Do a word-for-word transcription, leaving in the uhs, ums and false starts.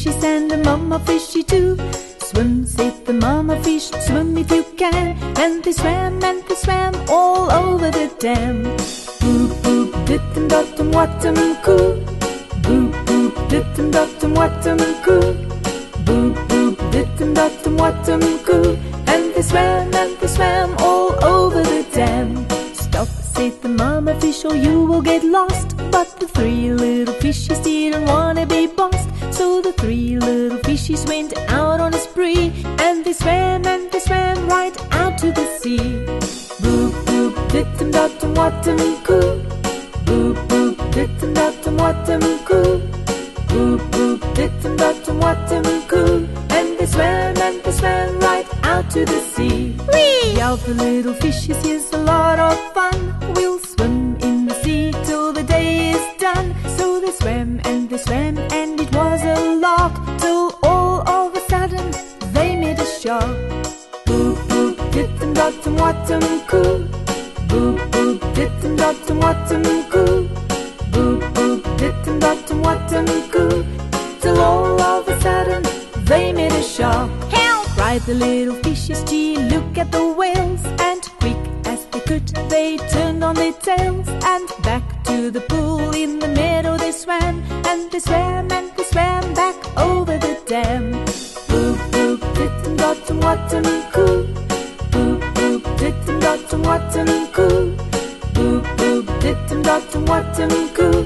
fishes and the mama fishy too. Swim, said the mama fish, swim if you can. And they swam and they swam all over the dam. Boop, boop, dittum dottum wattum coo. Boop, boop, dittum dottum wattum coo. Boop, boop, dittum dottum wattum coo. And they swam and they swam all over the dam. Stop, said the mama fish, or you will get lost. But the three little fishes didn't wanna be bossed. So the three little fishes went out on a spree. And they swam and they swam right out to the sea. Boop, boop, dittum dottum wattum coo. Boop, boop, dittum dottum wattum coo. Boop, boop, dittum dottum wattum coo. And they swam and they swam right out to the sea. Whee! Yelled the little fishes, here's a lot of fun. We'll swim in the sea till the day is done. So they swam and they swam and it was a lark, till all of a sudden they made a shark. Boop, boop, dittum dottum wattum coo. Boop, boop, dittum dottum wattum coo. Boop, boop, dittum dottum wattum coo. Till all of a sudden they made a shark. Help! Cried the little fishes, gee, look at the whales. And quick as they could they turned on their tails. And back to the pool in the meadow they swam. And they swam and they swam back over the dam. Boop, boop, dittum dottum wattum coo. Boop, boop, dittum dottum wattum coo. Boop, boop, dittum dottum wattum coo.